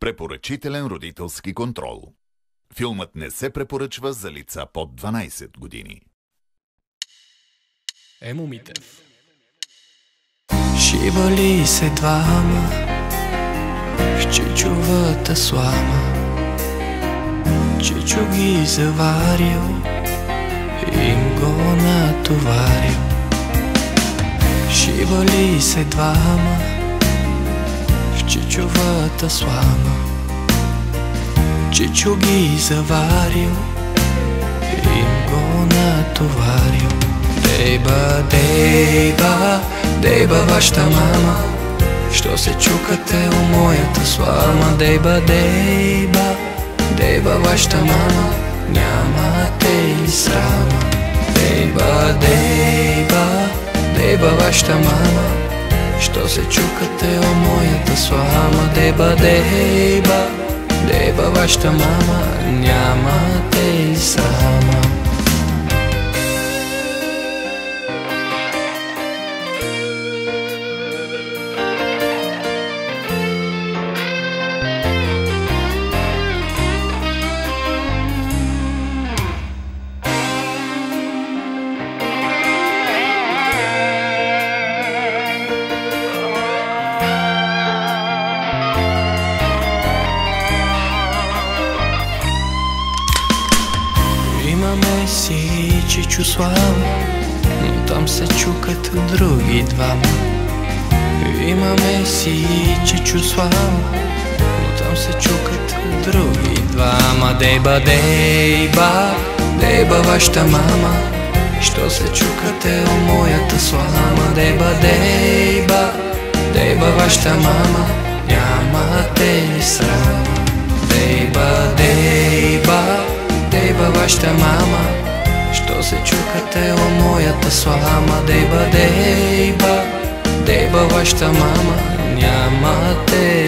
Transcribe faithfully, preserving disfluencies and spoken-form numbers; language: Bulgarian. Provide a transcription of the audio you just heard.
Препоръчителен родителски контрол. Филмът не се препоръчва за лица под дванайсет години. Емо Митев. Шибали се двама в чичовата слама. Чичо ги заварил и им го натоварил. Шибали се двама в чичовата слама. Чичо ги заварил и им го натоварил. Дейба, дейба, дейба вашата мама, що се чукате у моята слама. Дейба, дейба, дейба вашата мама, нямате ли срама. Дейба, дейба, дейба вашата мама, що се чукате у моята слама. Дейба, дейба, дейба вашата мама, нямате ли срама. Имаме си чичо слава, но там се чукат други двама. Имаме си чичо слава, но там се чукат други двама. Дейба, дейба, дейба вашата мама, що се чукате у моята слама. Дейба, дейба, дейба вашата мама, нямате ли срама. Дейба, дейба, дейба вашата мама, що се чукате у моята слама. Дейба, дейба, дейба вашата мама, нямате